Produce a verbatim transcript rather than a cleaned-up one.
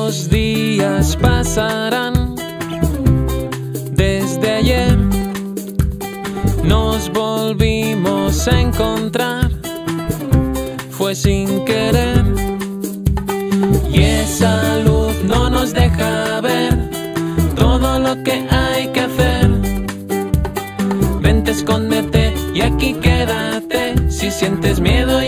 Los días pasarán. Desde ayer nos volvimos a encontrar. Fue sin querer. Y esa luz no nos deja ver todo lo que hay que hacer. Vente, escóndete y aquí quédate. Si sientes miedo